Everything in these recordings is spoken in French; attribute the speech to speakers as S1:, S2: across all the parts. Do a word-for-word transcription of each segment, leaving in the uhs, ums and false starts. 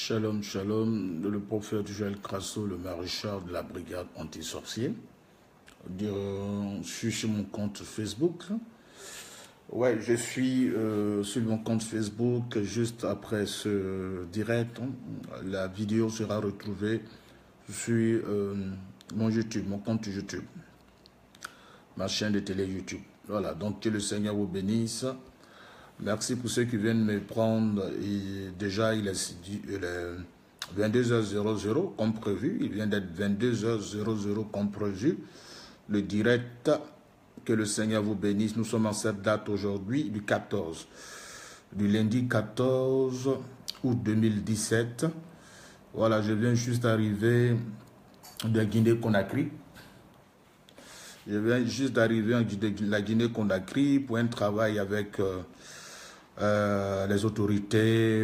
S1: Shalom, shalom, le prophète Joël Crasso, le maréchal de la brigade anti-sorcier. Je suis sur mon compte Facebook. Ouais, je suis euh, sur mon compte Facebook juste après ce direct. La vidéo sera retrouvée sur euh, mon YouTube, mon compte YouTube, ma chaîne de télé YouTube. Voilà, donc que le Seigneur vous bénisse. Merci pour ceux qui viennent me prendre. Et déjà, il est, il est vingt-deux heures comme prévu. Il vient d'être vingt-deux heures comme prévu. Le direct, que le Seigneur vous bénisse. Nous sommes en cette date aujourd'hui, du quatorze. Du lundi quatorze août deux mille dix-sept. Voilà, je viens juste d'arriver de Guinée-Conakry. Je viens juste d'arriver de la Guinée-Conakry pour un travail avec... Euh, Euh, les autorités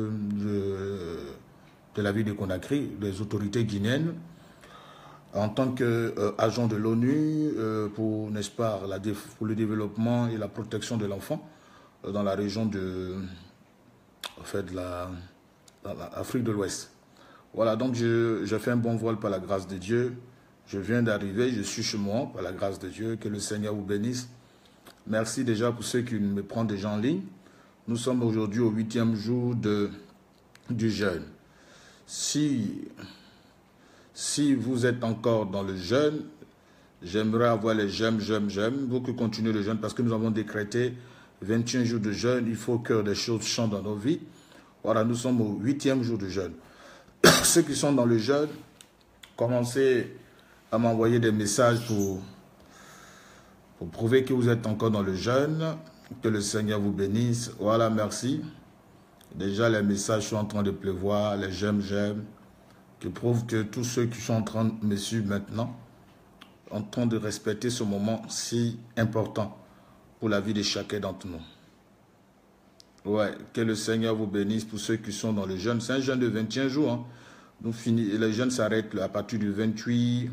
S1: de, de la ville de Conakry, les autorités guinéennes, en tant qu'agent euh, de l'ONU euh, pour, n'est-ce pas, la, pour le développement et la protection de l'enfant euh, dans la région de, en fait, de la, l'Afrique de l'Ouest. Voilà, donc je, je fais un bon vol par la grâce de Dieu. Je viens d'arriver, je suis chez moi par la grâce de Dieu. Que le Seigneur vous bénisse. Merci déjà pour ceux qui me prennent déjà en ligne. Nous sommes aujourd'hui au huitième jour de, du jeûne. Si, si vous êtes encore dans le jeûne, j'aimerais avoir les j'aime, j'aime, j'aime. Vous que continuez le jeûne parce que nous avons décrété vingt et un jours de jeûne. Il faut que des choses changent dans nos vies. Voilà, nous sommes au huitième jour de jeûne. Ceux qui sont dans le jeûne, commencez à m'envoyer des messages pour, pour prouver que vous êtes encore dans le jeûne. Que le Seigneur vous bénisse. Voilà, merci. Déjà, les messages sont en train de pleuvoir, les j'aime, j'aime, qui prouvent que tous ceux qui sont en train de me suivre maintenant, en train de respecter ce moment si important pour la vie de chacun d'entre nous. Ouais, que le Seigneur vous bénisse pour ceux qui sont dans le jeûne. C'est un jeûne de vingt et un jours. Hein. Nous finissons, les jeûnes s'arrêtent à partir du vingt-huit,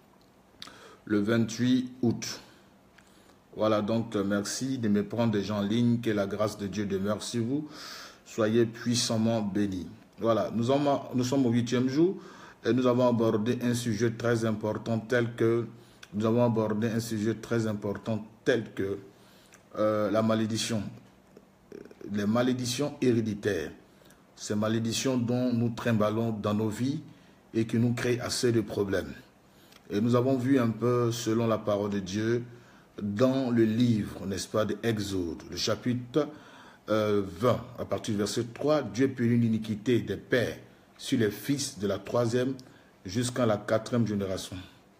S1: le vingt-huit août. Voilà, donc merci de me prendre des gens en ligne, que la grâce de Dieu demeure sur vous. Soyez puissamment bénis. Voilà, nous, avons, nous sommes au huitième jour et nous avons abordé un sujet très important tel que, nous avons abordé un sujet très important tel que euh, la malédiction, les malédictions héréditaires, ces malédictions dont nous trimballons dans nos vies et qui nous créent assez de problèmes. Et nous avons vu un peu, selon la parole de Dieu, dans le livre, n'est-ce pas, de Exode, le chapitre euh, vingt, à partir du verset trois, Dieu punit l'iniquité des pères sur les fils de la troisième jusqu'à la quatrième génération.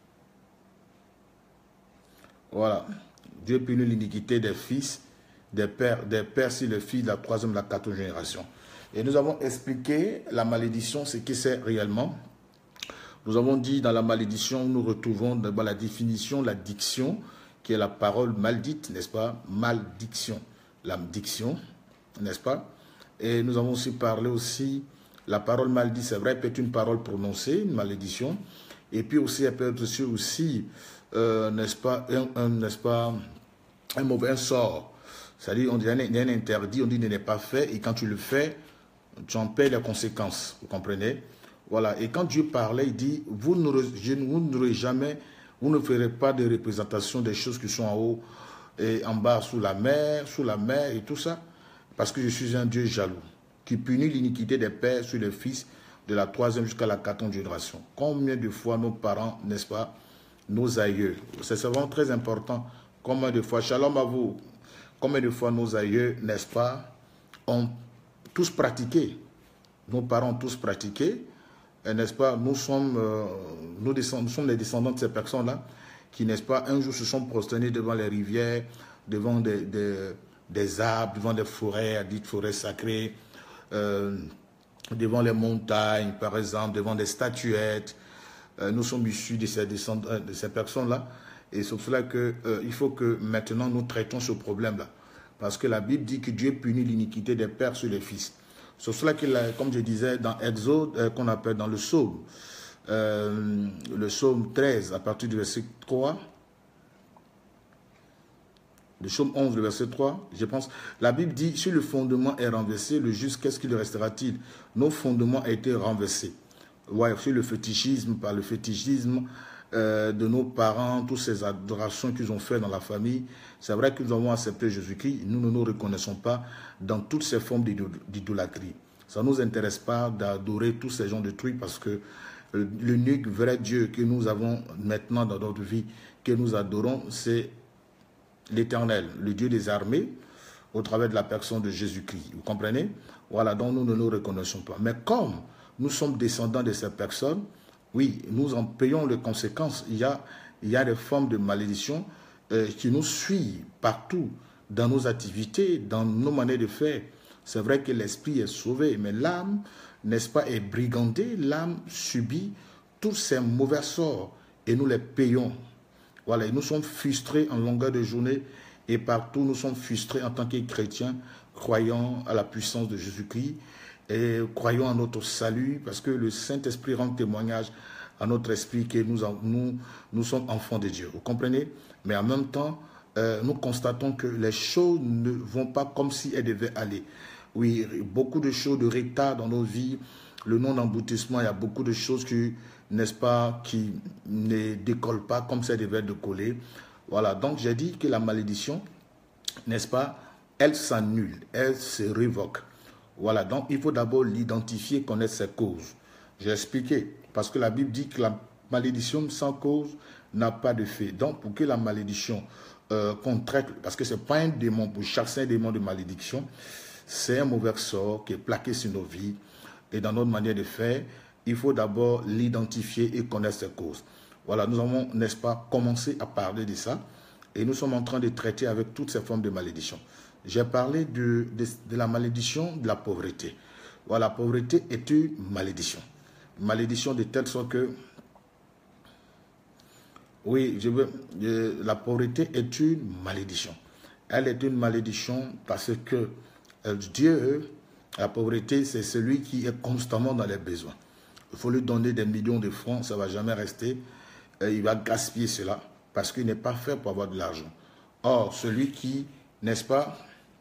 S1: Voilà. Dieu punit l'iniquité des fils, des pères, des pères sur les fils de la troisième et la quatrième génération. Et nous avons expliqué la malédiction, ce que c'est réellement. Nous avons dit dans la malédiction, nous retrouvons d'abord la définition, la diction, qui est la parole maledite, n'est-ce pas? Malédiction, la diction, n'est-ce pas? Et nous avons aussi parlé aussi, la parole maledite, c'est vrai, peut être une parole prononcée, une malédiction, et puis aussi, elle peut être aussi, aussi euh, n'est-ce pas, un, un, n'est-ce pas, un mauvais un sort. C'est-à-dire, on dit, il y a un interdit, on dit, il n'est pas fait, et quand tu le fais, tu en paies les conséquences, vous comprenez? Voilà, et quand Dieu parlait, il dit, vous n'aurez jamais... Vous ne ferez pas de représentation des choses qui sont en haut et en bas sous la mer, sous la mer et tout ça. Parce que je suis un Dieu jaloux qui punit l'iniquité des pères sur les fils de la troisième jusqu'à la quatrième génération. Combien de fois nos parents, n'est-ce pas, nos aïeux, c'est vraiment très important. Combien de fois, shalom à vous, combien de fois nos aïeux, n'est-ce pas, ont tous pratiqué. Nos parents ont tous pratiqué. N'est-ce pas, nous sommes, euh, nous, nous sommes les descendants de ces personnes-là qui, n'est-ce pas, un jour se sont prosternés devant les rivières, devant des, des, des arbres, devant des forêts, dites forêts sacrées, euh, devant les montagnes, par exemple, devant des statuettes. Euh, nous sommes issus de ces, descendants, de ces personnes-là. Et c'est pour cela qu'il euh, faut que maintenant nous traitons ce problème-là. Parce que la Bible dit que Dieu punit l'iniquité des pères sur les fils. C'est cela qu'il a, comme je disais, dans Exode, euh, qu'on appelle dans le psaume, euh, le psaume treize, à partir du verset trois, Le psaume onze, le verset trois, je pense, la Bible dit, si le fondement est renversé, le juste, qu'est-ce qu'il restera-t-il? Nos fondements ont été renversés. Ouais, sur le fétichisme, par le fétichisme euh, de nos parents, toutes ces adorations qu'ils ont fait dans la famille, c'est vrai que nous avons accepté Jésus-Christ, nous ne nous reconnaissons pas dans toutes ces formes d'idolâtrie. Ça ne nous intéresse pas d'adorer tous ces gens de trucs parce que l'unique vrai Dieu que nous avons maintenant dans notre vie, que nous adorons, c'est l'Éternel, le Dieu des armées, au travers de la personne de Jésus-Christ. Vous comprenez? Voilà, donc nous ne nous reconnaissons pas. Mais comme nous sommes descendants de ces personnes, oui, nous en payons les conséquences. Il y a, il y a des formes de malédiction euh, qui nous suivent partout, dans nos activités, dans nos manières de faire. C'est vrai que l'esprit est sauvé, mais l'âme, n'est-ce pas, est brigandée. L'âme subit tous ces mauvais sorts et nous les payons. Voilà, et nous sommes frustrés en longueur de journée et partout nous sommes frustrés en tant que chrétiens, croyant à la puissance de Jésus-Christ et croyons à notre salut parce que le Saint-Esprit rend témoignage à notre esprit que nous, nous, nous sommes enfants de Dieu. Vous comprenez? Mais en même temps, euh, nous constatons que les choses ne vont pas comme si elles devaient aller. Oui, beaucoup de choses de retard dans nos vies, le non-emboutissement, il y a beaucoup de choses qui, n'est-ce pas, qui ne décollent pas comme ça devait décoller. Voilà, donc j'ai dit que la malédiction, n'est-ce pas, elle s'annule, elle se révoque. Voilà, donc il faut d'abord l'identifier, connaître ses causes. J'ai expliqué, parce que la Bible dit que la malédiction sans cause n'a pas de fait. Donc pour que la malédiction euh, qu'on traite, parce que ce n'est pas un démon, pour chaque saint démon de malédiction, c'est un mauvais sort qui est plaqué sur nos vies. Et dans notre manière de faire, il faut d'abord l'identifier et connaître ses causes. Voilà, nous avons, n'est-ce pas, commencé à parler de ça. Et nous sommes en train de traiter avec toutes ces formes de malédiction. J'ai parlé de, de, de la malédiction de la pauvreté. Voilà, la pauvreté est une malédiction. Une malédiction de telle sorte que, oui, je veux, euh, la pauvreté est une malédiction. Elle est une malédiction parce que euh, Dieu, la pauvreté, c'est celui qui est constamment dans les besoins. Il faut lui donner des millions de francs, ça ne va jamais rester. Euh, il va gaspiller cela parce qu'il n'est pas fait pour avoir de l'argent. Or, celui qui, n'est-ce pas,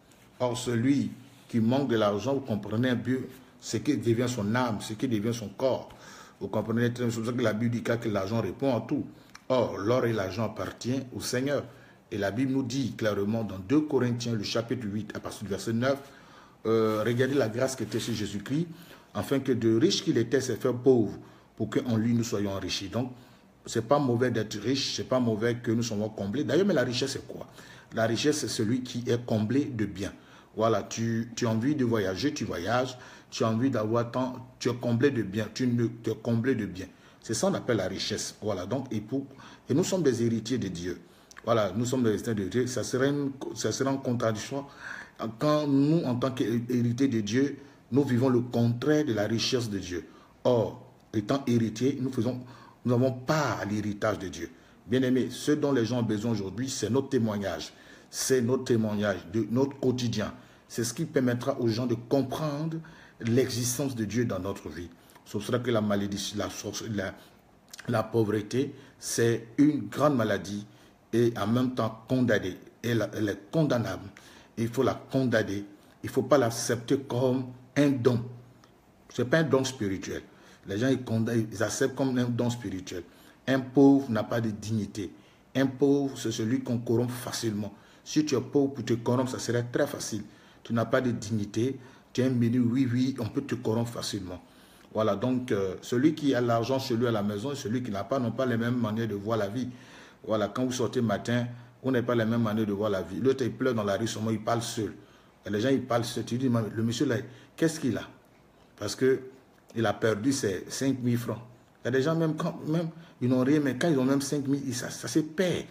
S1: or celui qui manque de l'argent, vous comprenez un peu ce qui devient son âme, ce qui devient son corps. Vous comprenez, c'est pour ça que la Bible dit que l'argent répond à tout. Or, l'or et l'argent appartiennent au Seigneur. Et la Bible nous dit clairement dans deux Corinthiens, le chapitre huit, à partir du verset neuf, euh, regardez la grâce qui était sur Jésus-Christ, afin que de riche qu'il était, s'est fait pauvre, pour qu'en lui nous soyons enrichis. Donc, ce n'est pas mauvais d'être riche, ce n'est pas mauvais que nous soyons comblés. D'ailleurs, mais la richesse, c'est quoi? La richesse, c'est celui qui est comblé de biens. Voilà, tu, tu as envie de voyager, tu voyages, tu as envie d'avoir tant, tu es comblé de biens, tu, ne, tu es comblé de biens. C'est ça qu'on appelle la richesse. Voilà, donc, et, pour, et nous sommes des héritiers de Dieu. Voilà, nous sommes des héritiers de Dieu. Ça serait une, ça serait une contradiction quand nous, en tant qu'héritiers de Dieu, nous vivons le contraire de la richesse de Dieu. Or, étant héritiers, nous faisons, nous n'avons pas l'héritage de Dieu. Bien aimé, ce dont les gens ont besoin aujourd'hui, c'est notre témoignage. C'est notre témoignage de notre quotidien. C'est ce qui permettra aux gens de comprendre l'existence de Dieu dans notre vie. C'est pour cela que la malédiction, la, la, la pauvreté, c'est une grande maladie et en même temps condamnée. Elle, elle est condamnable. Il faut la condamner. Il ne faut pas l'accepter comme un don. Ce n'est pas un don spirituel. Les gens ils, condamnent, ils acceptent comme un don spirituel. Un pauvre n'a pas de dignité. Un pauvre, c'est celui qu'on corrompt facilement. Si tu es pauvre pour te corrompre, ça serait très facile. Tu n'as pas de dignité. Tu es un menu, oui, oui, on peut te corrompre facilement. Voilà, donc euh, celui qui a l'argent chez lui à la maison et celui qui n'a pas n'ont pas les mêmes manières de voir la vie. Voilà, quand vous sortez matin, vous n'avez pas les mêmes manières de voir la vie. L'autre, il pleure dans la rue, seulement il parle seul. Et les gens, ils parlent seul. Tu dis, le monsieur là, qu'est-ce qu'il a? Parce qu'il a perdu ses cinq mille francs. Il y a des gens, même quand même, ils n'ont rien, mais quand ils ont même cinq mille, ça, ça se perd.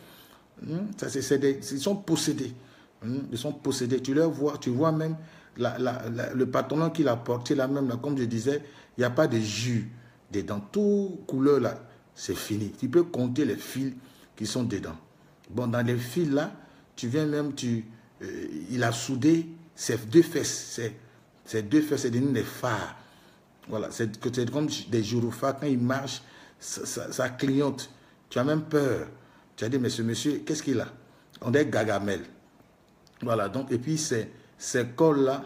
S1: Ça, c'est des, ils sont possédés. Ils sont possédés. Tu leur vois, tu vois même la, la, la, le pantalon qu'il a porté là même, là, comme je disais, il n'y a pas de jus dedans. Toute couleur là, c'est fini. Tu peux compter les fils qui sont dedans. Bon, dans les fils là, tu viens même, tu, euh, il a soudé ses deux fesses. Ses, ses deux fesses, c'est des phares. Voilà, c'est comme des gyrophares. Quand il marche, ça, ça, ça clignote. Tu as même peur. Tu as dit, mais ce monsieur, qu'est-ce qu'il a? On est Gagamel. Voilà, donc, et puis ces, ces cols-là,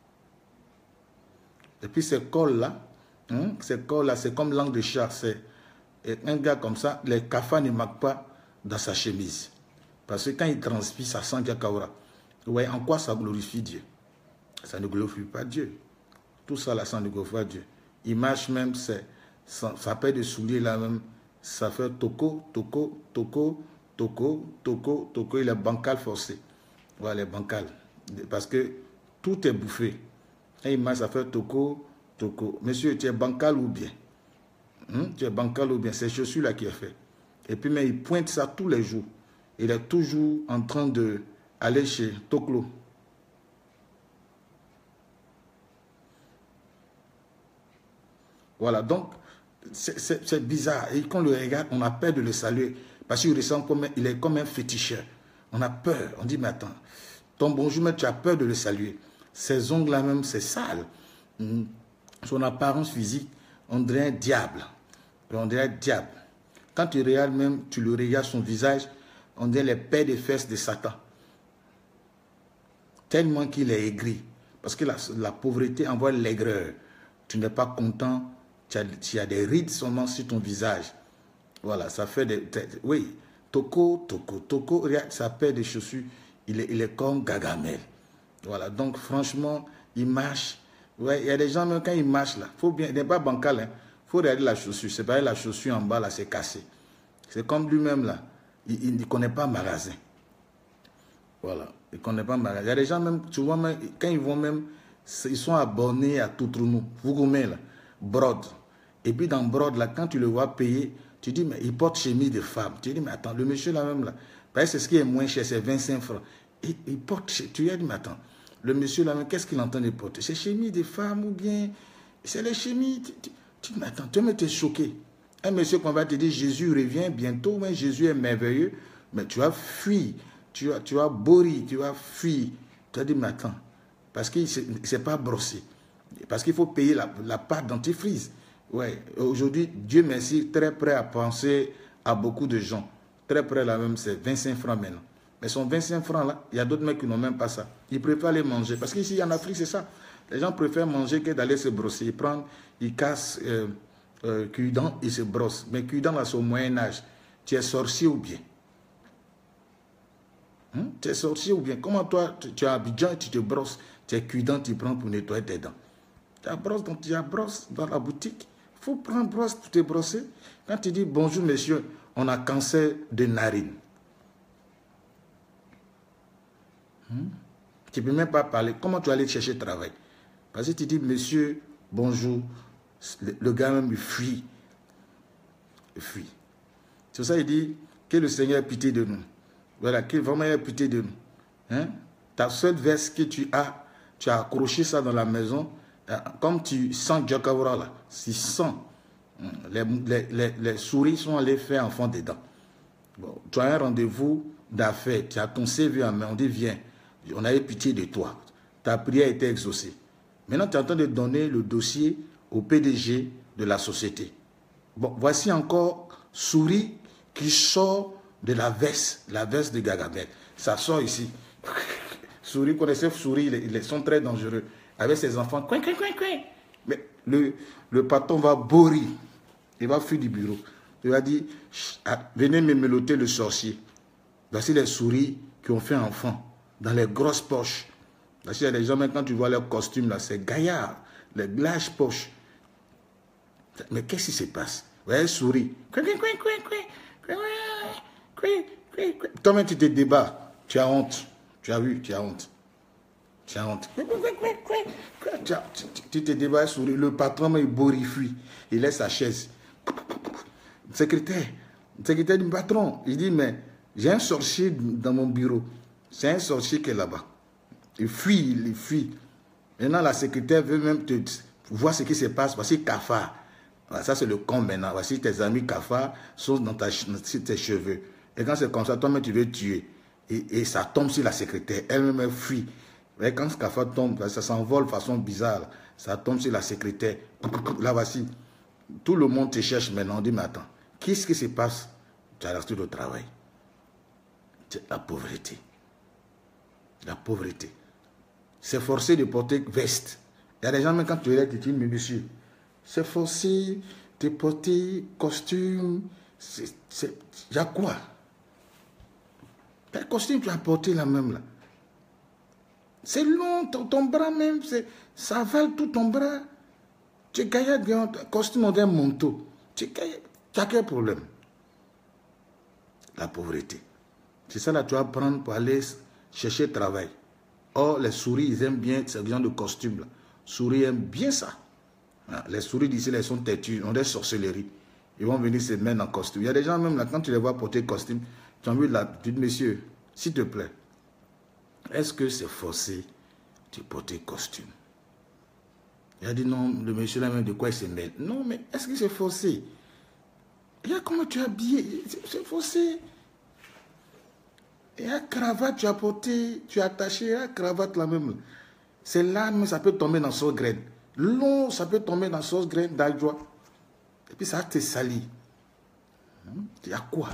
S1: et puis ces cols-là, hein, ces cols-là, c'est comme langue de chat. C'est un gars comme ça, les cafards ne marquent pas dans sa chemise. Parce que quand il transpire, ça sent Yakaura. Ouais, en quoi ça glorifie Dieu? Ça ne glorifie pas Dieu. Tout ça là, ça ne glorifie pas Dieu. Image même, c'est ça, ça paire de souliers là même, ça fait toko, toko, toko, toko, toko, toko, il est bancal forcé. Voilà, les bancales. Parce que tout est bouffé. Et image, ça fait toko, toko. Monsieur, tu es bancal ou bien? Hum? Tu es bancal ou bien? C'est chaussures là qui est fait. Et puis, mais il pointe ça tous les jours. Il est toujours en train de aller chez Toklo. Voilà, donc, c'est bizarre. Et quand on le regarde, on a peur de le saluer. Parce qu'il ressemble comme, il est comme un féticheur. On a peur. On dit, mais attends, ton bonjour, mais tu as peur de le saluer. Ses ongles là même, c'est sale. Son apparence physique, on dirait un diable. On dirait un diable. Quand tu regardes même, tu le regardes, son visage, on dirait les paires de fesses de Satan. Tellement qu'il est aigri. Parce que la, la pauvreté envoie l'aigreur. Tu n'es pas content. Tu as, tu as des rides seulement sur ton visage. Voilà, ça fait des... Oui, Toko, Toko, Toko, regarde, ça paire de chaussures. Il est, il est comme Gagamel. Voilà, donc franchement, il marche. Ouais, il y a des gens, même quand ils marchent là, faut bien, il n'est pas bancal, il hein, faut regarder la chaussure. C'est pas la chaussure en bas là, c'est cassé. C'est comme lui-même là, il ne connaît pas magasin. Voilà, il ne connaît pas magasin. Il y a des gens même, tu vois, même, quand ils vont même, ils sont abonnés à Toutronou, Vougoumé là, Brode. Et puis dans Brode là, quand tu le vois payer, tu dis, mais il porte chemise de femme. Tu dis, mais attends, le monsieur là même là, c'est ce qui est moins cher, c'est vingt-cinq francs. Et il porte, tu lui as dit, mais attends, le monsieur là, qu'est-ce qu'il entend de porter? C'est chemise de femme ou bien c'est les chemises? Tu, tu, tu dis, mais attends, tu m'étais choqué. Un monsieur qu'on va te dire, Jésus revient bientôt, mais Jésus est merveilleux, mais tu as fui, tu as, tu as bourri, tu as fui. Tu as dit, mais attends, parce qu'il ne s'est pas brossé. Parce qu'il faut payer la, la pâte dentifrice. Ouais, aujourd'hui, Dieu merci, très prêt à penser à beaucoup de gens. Très près là même, c'est vingt-cinq francs maintenant. Mais son vingt-cinq francs là, il y a d'autres mecs qui n'ont même pas ça. Ils préfèrent aller manger. Parce qu'ici en Afrique, c'est ça. Les gens préfèrent manger que d'aller se brosser. Ils prennent, ils cassent euh, euh, cure-dents, ils se brossent. Mais cure-dents là, c'est au Moyen-Âge. Tu es sorcier ou bien? Hum? Tu es sorcier ou bien? Comment toi, tu, tu as Abidjan et tu te brosses? Tu es cure-dents, tu prends pour nettoyer tes dents. Tu as brosse, donc tu as brosse dans la boutique. Il faut prendre brosse pour te brosser. Quand tu dis bonjour monsieur, on a cancer de narine. Hmm? Tu ne peux même pas parler. Comment tu vas aller chercher travail? Parce que tu dis monsieur, bonjour, le, le gars même il fuit. Il fuit. C'est pour ça qu'il dit que le Seigneur ait pitié de nous. Voilà, qu'il vraiment ait pitié de nous. Hein? Ta seule veste que tu as, tu as accroché ça dans la maison. Comme tu sens Djakavora là, tu sens. Les, les, les, les souris sont allées faire enfant dedans. Bon, tu as un rendez-vous d'affaires, tu as ton C V en main, on dit viens, on a eu pitié de toi. Ta prière a été exaucée. Maintenant, tu es en train de donner le dossier au P D G de la société. Bon, voici encore souris qui sort de la veste, la veste de Gagamel. Ça sort ici. Souris, connaissez souris, ils, ils sont très dangereux. Avec ses enfants, coin, coin, coin, coin. Mais le, le patron va bourrer. Il va fuir du bureau. Il va dire, venez me meloter le sorcier. Voici les souris qui ont fait enfant, dans les grosses poches. Voici les gens, quand tu vois leur costume, là, c'est gaillard, les larges poches. Mais qu'est-ce qui se passe? Vous voyez, souris. Toi-même, tu te débats. Tu as honte. Tu as vu, tu as honte. Tu as honte. Tu te débats, souris. Le patron, il borifie. Il laisse sa chaise. Secrétaire, secrétaire du patron, il dit, mais j'ai un sorcier dans mon bureau. C'est un sorcier qui est là-bas. Il fuit, il fuit. Maintenant, la secrétaire veut même te voir ce qui se passe. Voici cafard. Ça, c'est le con maintenant. Voici tes amis cafards sont dans, ta, dans tes cheveux. Et quand c'est comme ça, toi-même, tu veux tuer. Et, et ça tombe sur la secrétaire. Elle-même, elle fuit. Et quand ce cafard tombe, ça s'envole de façon bizarre. Ça tombe sur la secrétaire. Là, voici. Tout le monde te cherche maintenant. On dit, mais attends, qu'est-ce qui se passe? Tu as resté au travail. C'est la pauvreté. La pauvreté. C'est forcé de porter veste. Il y a des gens, même quand tu es là, tu dis, mais monsieur, c'est forcé de porter costume. Il y a quoi? Quel costume tu as porté là même là? C'est long, ton, ton bras même, ça avale tout ton bras. Tu es gaillard bien, costume dans un manteau. Tu es gaillard. Tu as quel problème? La pauvreté. C'est ça là, tu vas prendre pour aller chercher travail. Or, les souris, ils aiment bien ce genre de costume là. Souris aiment bien ça. Les souris d'ici, elles sont têtues, ont des sorcelleries. Ils vont venir se mettre en costume. Il y a des gens même là, quand tu les vois porter costume, tu as envie de la... Tu dis, monsieur, s'il te plaît, est-ce que c'est forcé de porter costume? Il a dit non, le monsieur là même de quoi il se mêle. Non, mais est-ce que c'est forcé? Il y a comment tu es habillé, c'est forcé. Il y a cravate, tu as porté, tu as attaché la cravate là même. C'est là, mais ça peut tomber dans sauce graine. Long, ça peut tomber dans sauce graine d'aljoie. Et puis ça te salit. Il y a quoi?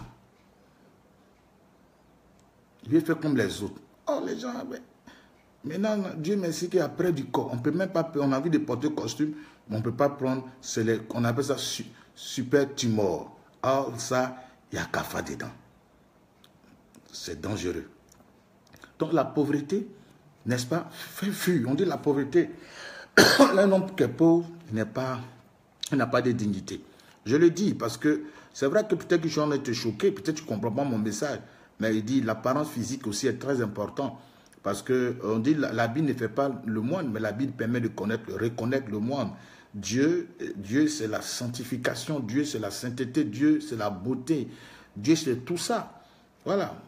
S1: Il veut faire comme les autres. Oh, les gens, mais, maintenant, Dieu merci qu'après du corps, on peut même pas, on a envie de porter costume, mais on ne peut pas prendre, les, on appelle ça su, super tumor. Or, ça, il y a cafard dedans. C'est dangereux. Donc, la pauvreté, n'est-ce pas, fait fuir. On dit la pauvreté. Un homme qui est pauvre, il n'a pas, pas de dignité. Je le dis parce que c'est vrai que peut-être que je suis en train de te choquer, peut-être que tu ne comprends pas mon message. Mais il dit l'apparence physique aussi est très important. Parce qu'on dit l'habit ne fait pas le moine, mais l'habit permet de connaître, reconnaître le moine. Dieu, Dieu c'est la sanctification, Dieu c'est la sainteté, Dieu c'est la beauté, Dieu c'est tout ça. Voilà.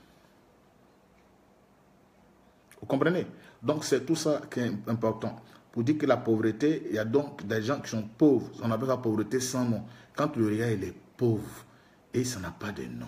S1: Vous comprenez? Donc c'est tout ça qui est important. Pour dire que la pauvreté, il y a donc des gens qui sont pauvres. On appelle la pauvreté sans nom. Quand le regard il est pauvre et ça n'a pas de nom.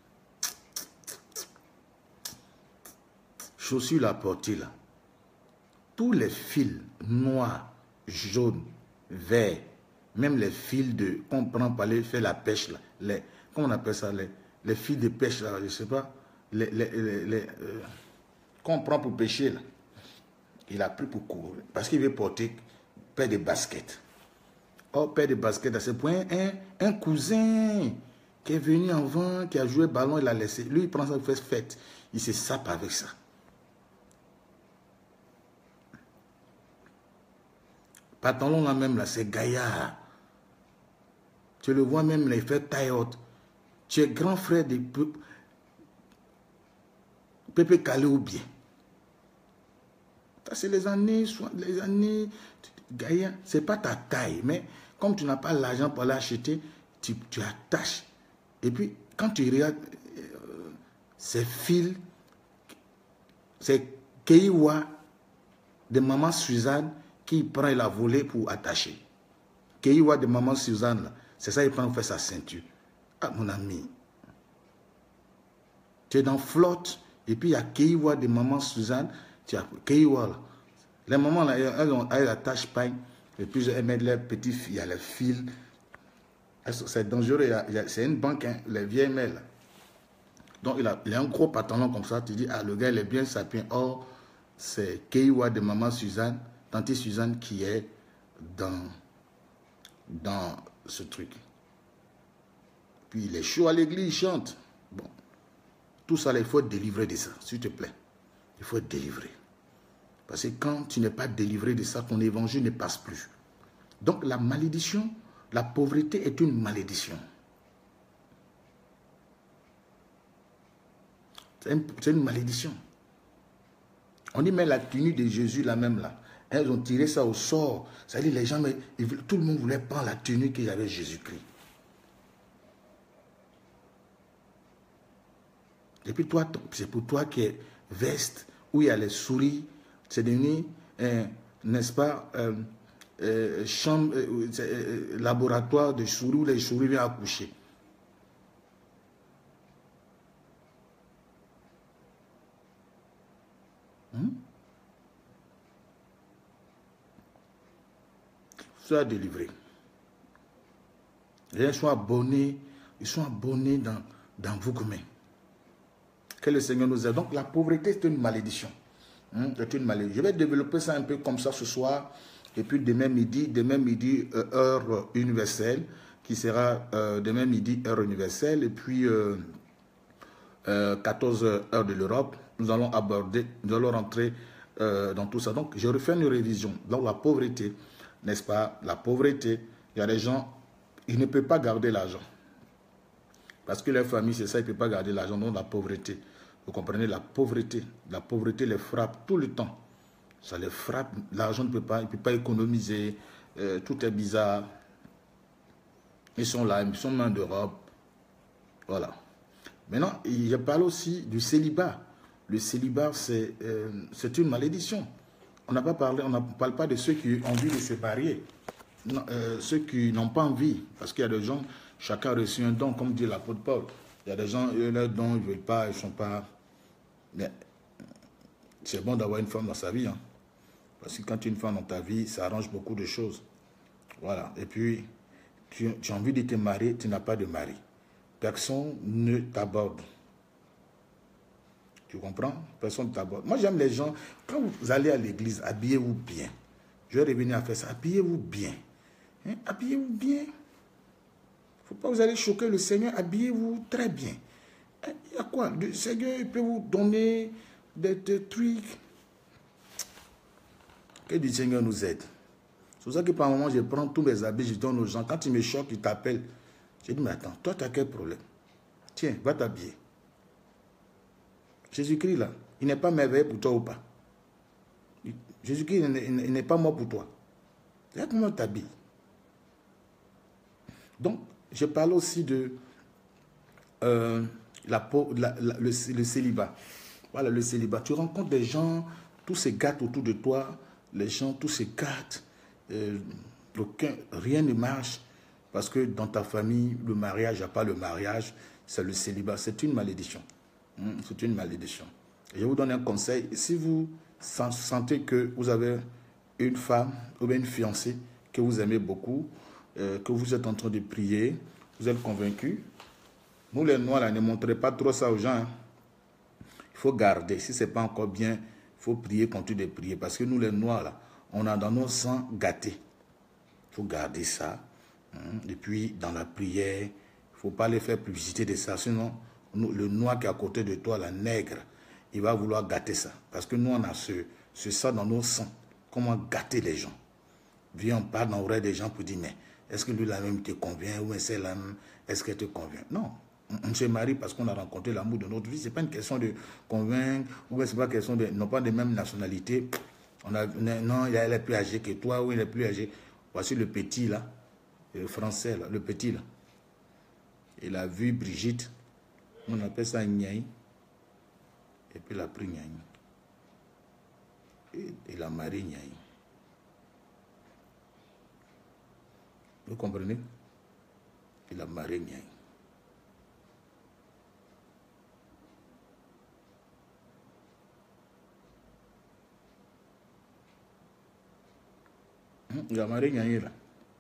S1: Chaussure la portée là. Tous les fils noirs, jaunes, verts, même les fils de qu'on prend pour aller faire la pêche là. Les, comment on appelle ça? Les, les fils de pêche là, je ne sais pas. Les, les, les, les euh, qu'on prend pour pêcher là. Il a pris pour courir parce qu'il veut porter paire de baskets. Oh, paire de baskets, c'est pour un, un, un cousin qui est venu avant, qui a joué ballon, il a laissé. Lui, il prend ça, il fait fête. Il se sape avec ça. Pantalon là même, là, c'est gaillard. Tu le vois même, là, il fait taille haute. Tu es grand frère de Pépé Calé ou bien. C'est les années, les années, gaillard, c'est pas ta taille, mais comme tu n'as pas l'argent pour l'acheter, tu, tu attaches. Et puis, quand tu regardes euh, ces fils, c'est Keiwa de maman Suzanne qui prend la volée pour attacher. Keiwa de maman Suzanne, c'est ça, il prend pour faire sa ceinture. Ah, mon ami, tu es dans flotte, et puis il y a Keiwa de maman Suzanne. Tu as Keiwa là. Les mamans là, elles ont elles attachent pain et puis elles mettent leurs petits fils, il y a les fils. C'est dangereux, c'est une banque, hein, les vieilles mères là. Donc il a, il a un gros pantalon comme ça, tu dis, ah le gars il est bien sapien. Or, c'est Keiwa de maman Suzanne, tante Suzanne qui est dans, dans ce truc. Puis il est chaud à l'église, il chante. Bon, tout ça là, il faut être délivré de ça, s'il te plaît. Il faut être délivré. Parce que quand tu n'es pas délivré de ça, ton évangile ne passe plus. Donc la malédiction, la pauvreté est une malédiction. C'est une, une malédiction. On dit mais la tunique de Jésus, la même là, elles ont tiré ça au sort. C'est-à-dire les gens, mais, tout le monde voulait prendre la tunique qu'il y avait Jésus-Christ. Et puis toi, c'est pour toi qui est veste, où il y a les souris, c'est devenu, euh, n'est-ce pas, euh, euh, chambre, euh, euh, laboratoire de souris où les souris viennent accoucher. Hmm? Sois délivré. Les gens sont abonnés, ils sont abonnés dans, dans vos communs. Que le Seigneur nous aide. Donc la pauvreté, c'est une malédiction. Hum, c'est une malédiction. Je vais développer ça un peu comme ça ce soir. Et puis demain midi, demain midi, euh, heure universelle, qui sera euh, demain midi, heure universelle. Et puis euh, euh, quatorze heures de l'Europe, nous allons aborder, nous allons rentrer euh, dans tout ça. Donc, je refais une révision. Donc, la pauvreté, n'est-ce pas? La pauvreté, il y a des gens, ils ne peuvent pas garder l'argent. Parce que leur famille, c'est ça, ils ne peuvent pas garder l'argent. Donc, la pauvreté. Vous comprenez, la pauvreté. La pauvreté les frappe tout le temps. Ça les frappe. L'argent ne peut pas, il ne peut pas économiser. Euh, tout est bizarre. Ils sont là, ils sont main d'Europe. Voilà. Maintenant, je parle aussi du célibat. Le célibat, c'est euh, une malédiction. On n'a pas parlé, on ne parle pas de ceux qui ont envie de se marier. Non, euh, ceux qui n'ont pas envie. Parce qu'il y a des gens, chacun a reçu un don, comme dit l'apôtre Paul. Il y a des gens, eux, leurs dons, ils ne veulent pas, ils ne sont pas... Mais c'est bon d'avoir une femme dans sa vie. Hein. Parce que quand tu as une femme dans ta vie, ça arrange beaucoup de choses. Voilà. Et puis, tu, tu as envie de te marier, tu n'as pas de mari. Personne ne t'aborde. Tu comprends? Personne ne t'aborde. Moi, j'aime les gens, quand vous allez à l'église, habillez-vous bien. Je vais revenir à faire ça. Habillez-vous bien. Hein? Habillez-vous bien. Il ne faut pas vous aller choquer le Seigneur. Habillez-vous très bien. Il y a quoi? Le Seigneur il peut vous donner des, des trucs. Que le Seigneur nous aide. C'est pour ça que par moment, je prends tous mes habits, je donne aux gens. Quand ils me choquent, ils t'appellent. Je dis, mais attends, toi, tu as quel problème? Tiens, va t'habiller. Jésus-Christ, là, il n'est pas merveilleux pour toi ou pas? Jésus-Christ, il n'est pas mort pour toi. Regarde comment tu t'habilles. Donc, je parle aussi de euh, la, la, la, le, le célibat. Voilà, le célibat. Tu rencontres des gens, tous se gâtent autour de toi, les gens, tous se gâtent, euh, aucun, rien ne marche, parce que dans ta famille, le mariage, il n'y a pas le mariage, c'est le célibat. C'est une malédiction. Hum, c'est une malédiction. Et je vous donne un conseil. Si vous sentez que vous avez une femme ou bien une fiancée que vous aimez beaucoup, euh, que vous êtes en train de prier, vous êtes convaincu, nous les Noirs, là, ne montrez pas trop ça aux gens. Hein. Il faut garder. Si ce n'est pas encore bien, il faut prier, continuer de prier. Parce que nous les Noirs, là, on a dans nos sangs gâtés. Il faut garder ça. Hein. Et puis, dans la prière, il ne faut pas les faire publicité de ça. Sinon, nous, le Noir qui est à côté de toi, la nègre, il va vouloir gâter ça. Parce que nous, on a ce, ce ça dans nos sangs. Comment gâter les gens? Viens, on parle dans l'oreille des gens pour dire, mais est-ce que lui, la même te convient? Ou c'est la même, est-ce qu'elle te convient? Non. On se marie parce qu'on a rencontré l'amour de notre vie. Ce n'est pas une question de convaincre, ou ce n'est pas une question de, non pas de même nationalité. On a, non, il est plus âgé que toi, ou il est plus âgé. Voici le petit là, le français là, le petit là. Il a vu Brigitte, on appelle ça Niaï, et puis il a pris Niaï. Et il a marié Niaï. Vous comprenez? Il a marié Niaï. Il a marié Niaï là.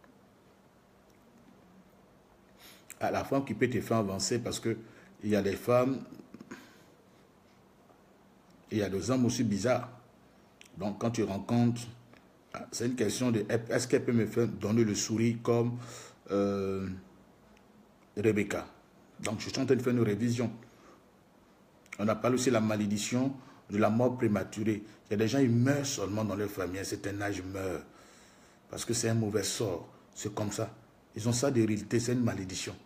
S1: À la femme qui peut te faire avancer parce que il y a des femmes, il y a des hommes aussi bizarres. Donc quand tu rencontres, c'est une question de est-ce qu'elle peut me faire donner le sourire comme euh, Rebecca. Donc je suis en train de faire une révision. On a parlé aussi de la malédiction de la mort prématurée. Il y a des gens, ils meurent seulement dans leur famille, à un certain âge, ils meurent. Parce que c'est un mauvais sort. C'est comme ça. Ils ont ça de réalité, c'est une malédiction.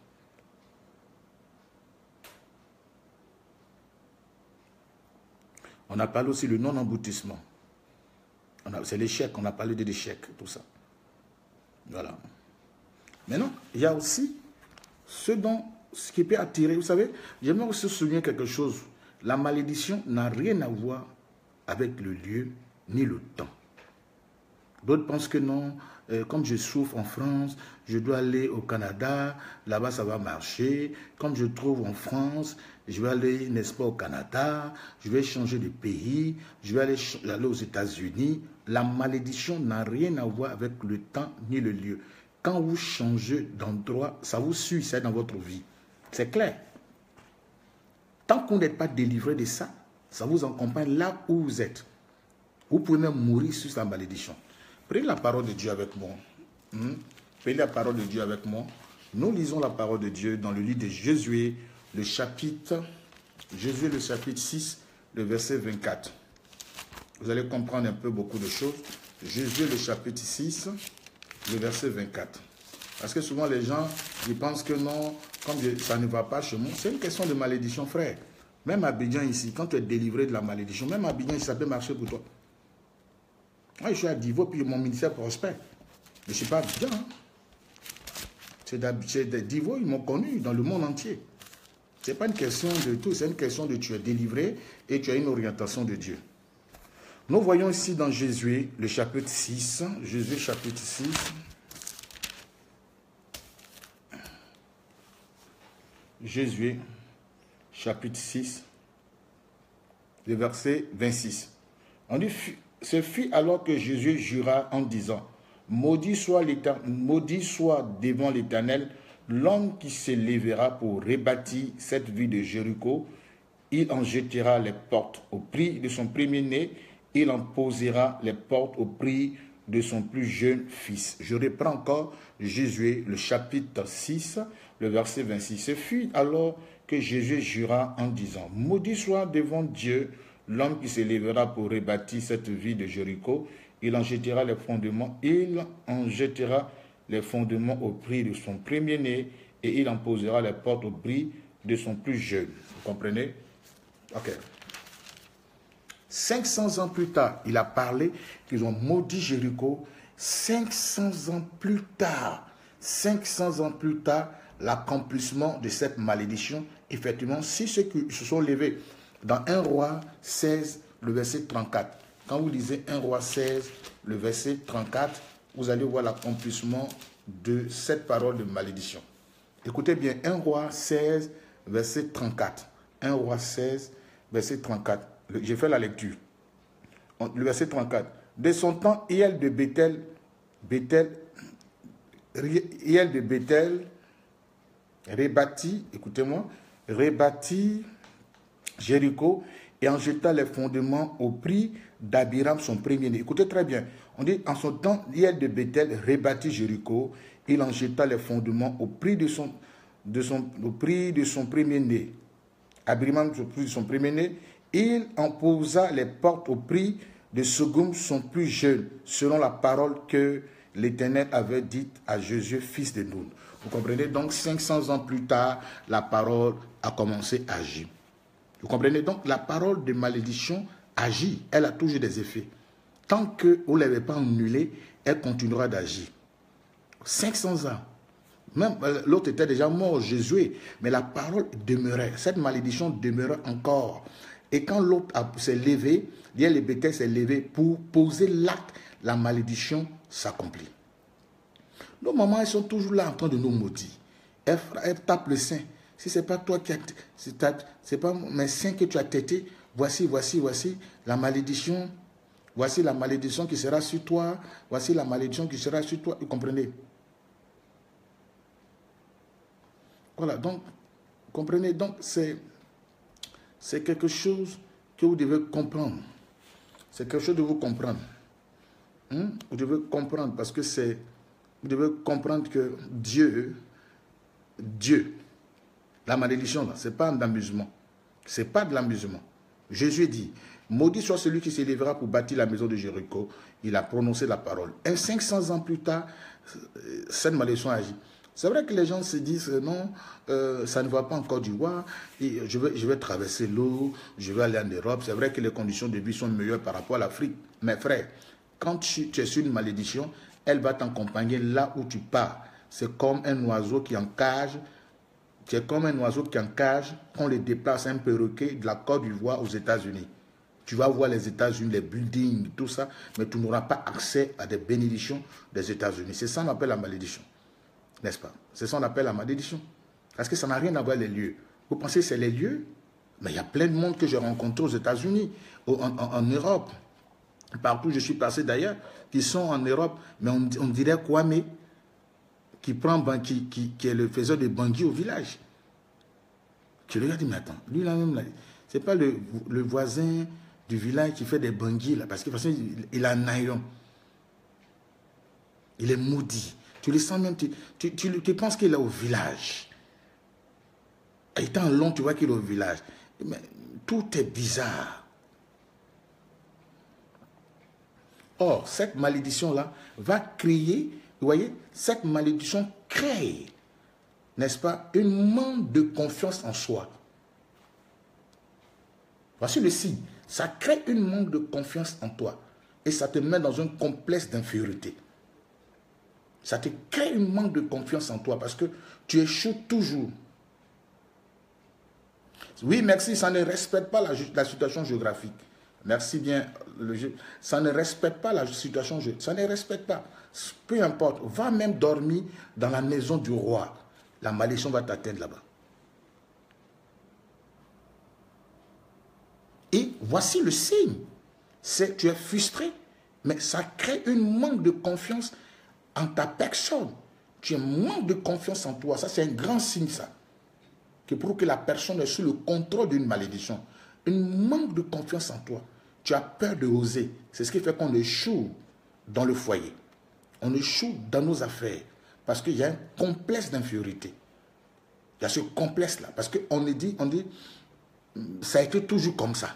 S1: On a parlé aussi du non-emboutissement. C'est l'échec, on a parlé de l'échec, tout ça. Voilà. Maintenant, il y a aussi ce, dont, ce qui peut attirer. Vous savez, j'aimerais aussi souligner quelque chose. La malédiction n'a rien à voir avec le lieu ni le temps. D'autres pensent que non, euh, comme je souffre en France, je dois aller au Canada, là-bas ça va marcher. Comme je trouve en France, je vais aller, n'est-ce pas, au Canada, je vais changer de pays, je vais aller, aller aux États-Unis. La malédiction n'a rien à voir avec le temps ni le lieu. Quand vous changez d'endroit, ça vous suit, c'est dans votre vie. C'est clair. Tant qu'on n'est pas délivré de ça, ça vous accompagne là où vous êtes. Vous pouvez même mourir sur sa malédiction. Prenez la parole de Dieu avec moi. Hmm? Prenez la parole de Dieu avec moi. Nous lisons la parole de Dieu dans le livre de Josué, le chapitre, Josué le chapitre six, le verset vingt-quatre. Vous allez comprendre un peu beaucoup de choses. Josué le chapitre six, le verset vingt-quatre. Parce que souvent les gens, ils pensent que non, comme je, ça ne va pas chez moi. C'est une question de malédiction, frère. Même à Abidjan ici, quand tu es délivré de la malédiction, même à Abidjan, ça peut marcher pour toi. Moi, je suis à Divo, puis mon ministère prospère. Mais je ne suis pas à Abidjan. Hein. C'est des Divo, ils m'ont connu dans le monde entier. Ce n'est pas une question de tout, c'est une question de tu es délivré et tu as une orientation de Dieu. Nous voyons ici dans Josué, le chapitre six, Josué chapitre six, Josué chapitre six, le verset vingt-six. On dit, ce fut alors que Josué jura en disant, maudit soit, maudit soit devant l'Éternel l'homme qui se lèvera pour rebâtir cette ville de Jéricho. Il en jettera les portes au prix de son premier-né, il en posera les portes au prix de son plus jeune fils. Je reprends encore Josué, le chapitre six, le verset vingt-six. Ce fut alors que Josué jura en disant, maudit soit devant Dieu l'homme qui se lèvera pour rebâtir cette ville de Jéricho. Il en jettera les fondements, il en jettera les fondements au prix de son premier-né et il en posera les portes au prix de son plus jeune. Vous comprenez? Ok. cinq cents ans plus tard, il a parlé qu'ils ont maudit Jéricho. cinq cents ans plus tard, cinq cents ans plus tard, l'accomplissement de cette malédiction, effectivement, si ceux qui se sont levés dans un roi seize, le verset trente-quatre. Quand vous lisez un roi seize, le verset trente-quatre, vous allez voir l'accomplissement de cette parole de malédiction. Écoutez bien, un roi seize, verset trente-quatre. un roi seize, verset trente-quatre. J'ai fait la lecture. Le verset trente-quatre. De son temps, Hiel de Béthel, Béthel, Hiel de Béthel, rebâtit, écoutez-moi, rebâtit Jéricho et en jeta les fondements au prix d'Abiram, son premier-né. Écoutez très bien. On dit, en son temps, Hiel de Béthel rebâtit Jéricho, il en jeta les fondements au prix de son, de son, au prix de son premier-né. Abiram, au prix de son premier-né, il en posa les portes au prix de Sogum, son plus jeune, selon la parole que l'Éternel avait dite à Josué, fils de Nun. Vous comprenez? Donc, cinq cents ans plus tard, la parole a commencé à agir. Vous comprenez? Donc, la parole de malédiction agit. Elle a toujours des effets. Tant que vous ne l'avez pas annulée, elle continuera d'agir. cinq cents ans. Même l'autre était déjà mort, Josué, mais la parole demeurait. Cette malédiction demeurait encore. Et quand l'autre s'est levé, Hiel de Béthel s'est levé pour poser l'acte, la malédiction s'accomplit. Nos mamans, elles sont toujours là en train de nous maudire. Elles, elles tapent le sein. Si ce n'est pas toi qui as, c'est pas mes seins que tu as têté, voici, voici, voici la malédiction. Voici la malédiction qui sera sur toi. Voici la malédiction qui sera sur toi. Vous comprenez? Voilà, donc, vous comprenez? Donc, c'est, c'est quelque chose que vous devez comprendre. C'est quelque chose de vous comprendre. Hum? Vous devez comprendre parce que c'est... Vous devez comprendre que Dieu, Dieu, la malédiction, ce n'est pas un amusement. Ce n'est pas de l'amusement. Jésus dit, maudit soit celui qui s'élèvera pour bâtir la maison de Jéricho. Il a prononcé la parole. Et cinq cents ans plus tard, cette malédiction agit. C'est vrai que les gens se disent, non, euh, ça ne va pas encore du roi, et je, vais, je vais traverser l'eau, je vais aller en Europe. C'est vrai que les conditions de vie sont meilleures par rapport à l'Afrique. Mais frère, quand tu, tu es sur une malédiction, elle va t'accompagner là où tu pars. C'est comme un oiseau qui en cage. C'est comme un oiseau qui en cage. On le déplace un perroquet de la Côte d'Ivoire aux États-Unis. Tu vas voir les États-Unis, les buildings, tout ça, mais tu n'auras pas accès à des bénédictions des États-Unis. C'est ça qu'on appelle la malédiction. N'est-ce pas? C'est ça qu'on appelle la malédiction. Parce que ça n'a rien à voir avec les lieux. Vous pensez que c'est les lieux? Mais il y a plein de monde que j'ai rencontré aux États-Unis, en, en, en Europe. Partout où je suis passé d'ailleurs, qui sont en Europe, mais on, on dirait Kwame, qui, prend, qui, qui, qui est le faiseur de bandits au village. Tu regardes, mais attends, lui là même, là, c'est pas le, le voisin du village qui fait des bangis, là, parce que de toute façon, il, il a un naillon. Il est maudit. Tu le sens même, tu, tu, tu, tu penses qu'il est au village. Étant long, tu vois qu'il est au village. Mais tout est bizarre. Or, cette malédiction-là va créer, vous voyez, cette malédiction crée, n'est-ce pas, une manque de confiance en soi. Voici le signe. Ça crée une manque de confiance en toi. Et ça te met dans un complexe d'infériorité. Ça te crée une manque de confiance en toi parce que tu échoues toujours. Oui, merci, ça ne respecte pas la, la situation géographique. Merci bien. Le, ça ne respecte pas la situation géographique. Ça ne respecte pas. Peu importe. Va même dormir dans la maison du roi. La malédiction va t'atteindre là-bas. Et voici le signe. C'est tu es frustré, mais ça crée une manque de confiance en ta personne. Tu as manque de confiance en toi. Ça, c'est un grand signe, ça. Que pour que la personne est sous le contrôle d'une malédiction. Une manque de confiance en toi. Tu as peur de oser. C'est ce qui fait qu'on échoue dans le foyer. On échoue dans nos affaires. Parce qu'il y a un complexe d'infériorité. Il y a ce complexe-là. Parce qu'on dit, on dit, ça a été toujours comme ça.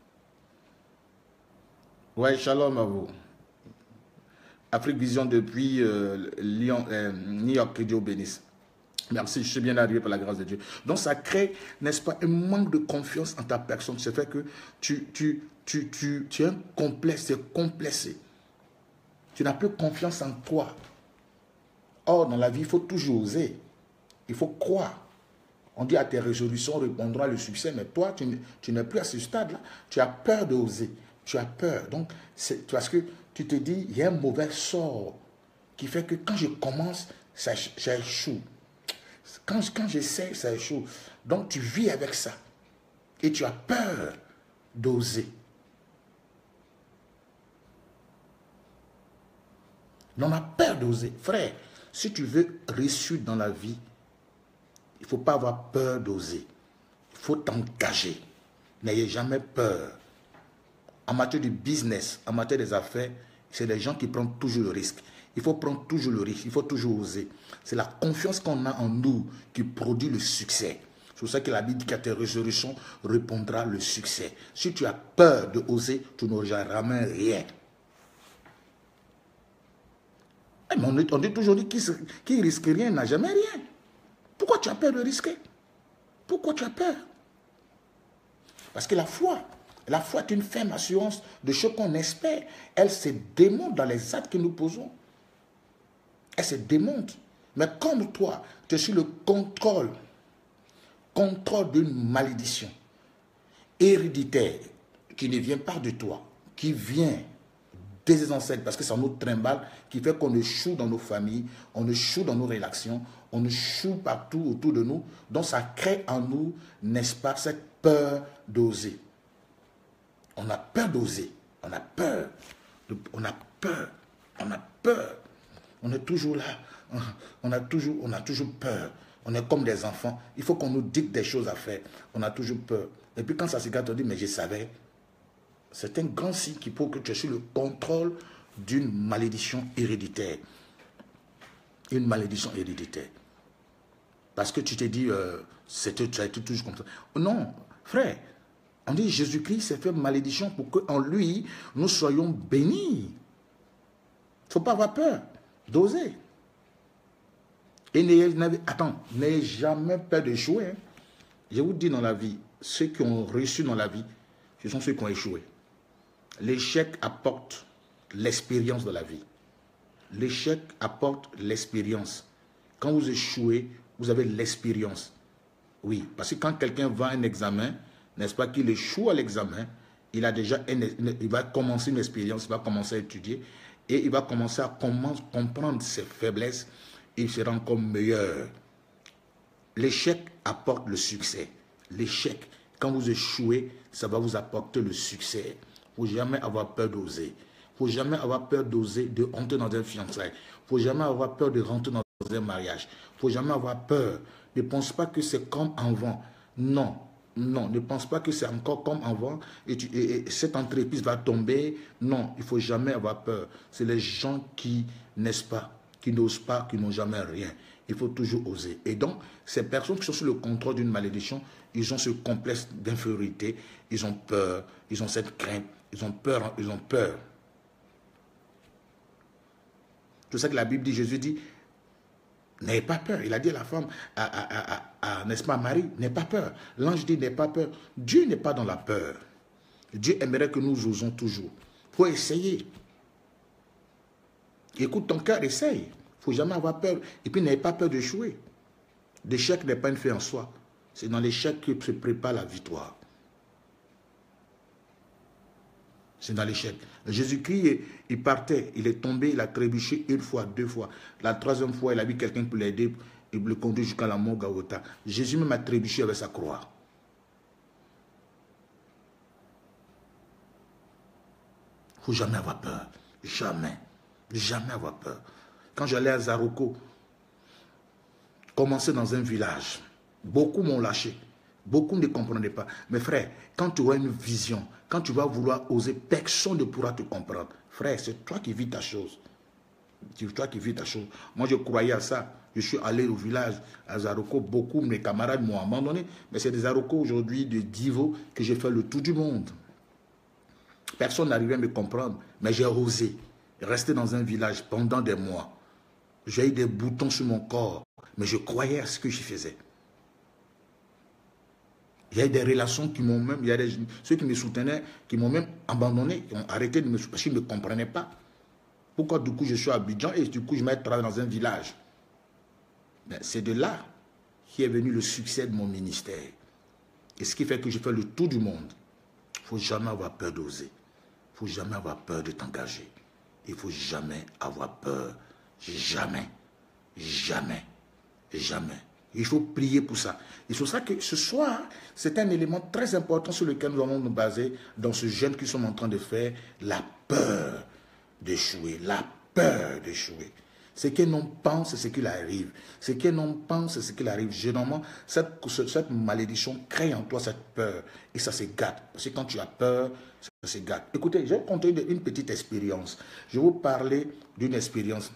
S1: Ouais, shalom à vous. Afrique Vision depuis euh, Lyon, euh, New York, que Dieu bénisse. Merci, je suis bien arrivé par la grâce de Dieu. Donc ça crée, n'est-ce pas, un manque de confiance en ta personne. Ça fait que tu, tu, tu, tu, tu es un complexe, tu es complexé. Tu n'as plus confiance en toi. Or, dans la vie, il faut toujours oser. Il faut croire. On dit à tes résolutions répondra le succès, mais toi, tu n'es plus à ce stade-là. Tu as peur d'oser. Tu as peur. Donc, c'est parce que tu te dis, il y a un mauvais sort qui fait que quand je commence, ça, ça échoue. Quand, quand j'essaie, ça échoue. Donc, tu vis avec ça. Et tu as peur d'oser. On a peur d'oser. Frère, si tu veux réussir dans la vie, il ne faut pas avoir peur d'oser. Il faut t'engager. N'ayez jamais peur. En matière de business, en matière des affaires, c'est des gens qui prennent toujours le risque. Il faut prendre toujours le risque, il faut toujours oser. C'est la confiance qu'on a en nous qui produit le succès. C'est pour ça que la Bible dit qu'à tes résolutions répondra le succès. Si tu as peur de oser, tu n'auras jamais rien. Mais on, est, on dit toujours qui, qui risque rien n'a jamais rien. Pourquoi tu as peur de risquer? Pourquoi tu as peur? Parce que la foi, la foi est une ferme assurance de ce qu'on espère. Elle se démontre dans les actes que nous posons. Elle se démontre. Mais comme toi, tu es sur le contrôle, contrôle d'une malédiction héréditaire qui ne vient pas de toi, qui vient des ancêtres, parce que c'est notre trimballe qui fait qu'on échoue dans nos familles, on échoue dans nos relations, on échoue partout autour de nous. Donc ça crée en nous, n'est-ce pas, cette peur d'oser. On a peur d'oser, on a peur, on a peur, on a peur. On est toujours là, on a toujours, on a toujours peur. On est comme des enfants, il faut qu'on nous dicte des choses à faire. On a toujours peur. Et puis quand ça se gâte, on dit, mais je savais. C'est un grand signe qui prouve que tu es sur le contrôle d'une malédiction héréditaire. Une malédiction héréditaire. Parce que tu t'es dit, euh, c'était toujours comme ça. Non, frère, on dit Jésus-Christ s'est fait malédiction pour qu'en lui, nous soyons bénis. Il ne faut pas avoir peur d'oser. Et n'ayez, attends, n'ayez jamais peur d'échouer. Hein. Je vous dis dans la vie, ceux qui ont réussi dans la vie, ce sont ceux qui ont échoué. L'échec apporte l'expérience de la vie. L'échec apporte l'expérience. Quand vous échouez, vous avez l'expérience. Oui, parce que quand quelqu'un va à un examen, n'est-ce pas, qu'il échoue à l'examen, il a déjà une, il va commencer une expérience, il va commencer à étudier et il va commencer à comprendre ses faiblesses et il sera encore meilleur. L'échec apporte le succès. L'échec, quand vous échouez, ça va vous apporter le succès. Il ne faut jamais avoir peur d'oser. Il ne faut jamais avoir peur d'oser, de rentrer dans un fiançailles. Il ne faut jamais avoir peur de rentrer dans un mariage. Il ne faut jamais avoir peur. Ne pense pas que c'est comme avant. Non. Non, ne pense pas que c'est encore comme avant et, tu, et, et cette entreprise va tomber. Non, il ne faut jamais avoir peur. C'est les gens qui, n'est-ce pas, qui n'osent pas, qui n'ont jamais rien. Il faut toujours oser. Et donc, ces personnes qui sont sous le contrôle d'une malédiction, ils ont ce complexe d'infériorité, ils ont peur, ils ont cette crainte, ils ont peur, ils ont peur. C'est ça que la Bible dit, Jésus dit, n'ayez pas peur. Il a dit à la femme, à, à, à, à, n'est-ce pas, Marie, n'ayez pas peur. L'ange dit, n'ayez pas peur. Dieu n'est pas dans la peur. Dieu aimerait que nous osons toujours. Il faut essayer. Écoute ton cœur, essaye. Il ne faut jamais avoir peur. Et puis, n'ayez pas peur d'échouer. L'échec n'est pas une fin en soi. C'est dans l'échec que se prépare la victoire. C'est dans l'échec. Jésus-Christ, il partait, il est tombé, il a trébuché une fois, deux fois. La troisième fois, il a vu quelqu'un pour l'aider, il le conduit jusqu'à la mort Golgotha. Jésus même a trébuché avec sa croix. Il ne faut jamais avoir peur. Jamais. Jamais avoir peur. Quand j'allais à Zaroko, commencer dans un village, beaucoup m'ont lâché. Beaucoup ne comprenaient pas. Mais frère, quand tu auras une vision, quand tu vas vouloir oser, personne ne pourra te comprendre. Frère, c'est toi qui vis ta chose. C'est toi qui vis ta chose. Moi, je croyais à ça. Je suis allé au village à Zaroko. Beaucoup de mes camarades m'ont abandonné. Mais c'est des Zaroko aujourd'hui, de Divo, que j'ai fait le tour du monde. Personne n'arrivait à me comprendre. Mais j'ai osé rester dans un village pendant des mois. J'ai eu des boutons sur mon corps. Mais je croyais à ce que je faisais. Il y a des relations qui m'ont même, il y a des, ceux qui me soutenaient, qui m'ont même abandonné, qui ont arrêté de me soutenir parce qu'ils ne me comprenaient pas. Pourquoi du coup je suis à Abidjan et du coup je m'ai travaillé dans un village. C'est de là qu'est venu le succès de mon ministère. Et ce qui fait que je fais le tour du monde. Il ne faut jamais avoir peur d'oser. Il ne faut jamais avoir peur de t'engager. Il ne faut jamais avoir peur. Jamais. Jamais. Jamais. Il faut prier pour ça. Et c'est pour ça que ce soir, c'est un élément très important sur lequel nous allons nous baser dans ce jeûne que nous sommes en train de faire, la peur d'échouer, la peur d'échouer. Ce qu'un homme pense, c'est ce qu'il arrive. Ce qu'un homme pense, c'est ce qu'il arrive. Généralement, cette, cette malédiction crée en toi cette peur et ça se gâte. Parce que quand tu as peur, ça se gâte. Écoutez, je vais vous conter une petite expérience. Je vais vous parler d'une expérience.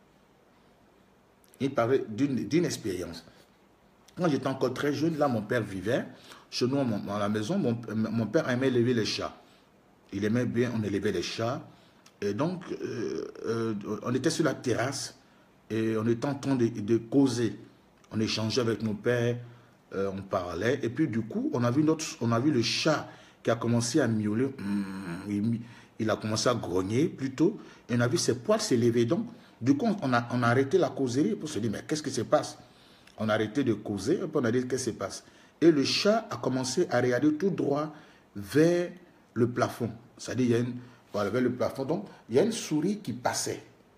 S1: Il parlait d'une expérience. Quand j'étais encore très jeune, là, mon père vivait. Chez nous, dans la maison, mon, mon père aimait élever les chats. Il aimait bien, on élevait les chats. Et donc, euh, euh, on était sur la terrasse et on était en train de, de causer. On échangeait avec mon père, euh, on parlait. Et puis, du coup, on a vu, notre, on a vu le chat qui a commencé à miauler. Mmh, il, il a commencé à grogner plutôt. Et on a vu ses poils s'élever. Donc, du coup, on a, on a arrêté la causerie pour se dire, mais qu'est-ce qui se passe? On a arrêté de causer, et puis on a dit qu'est-ce qui se passe. Et le chat a commencé à regarder tout droit vers le plafond. C'est-à-dire, il y a une, voilà, vers le plafond. Donc, il y a une souris qui passait.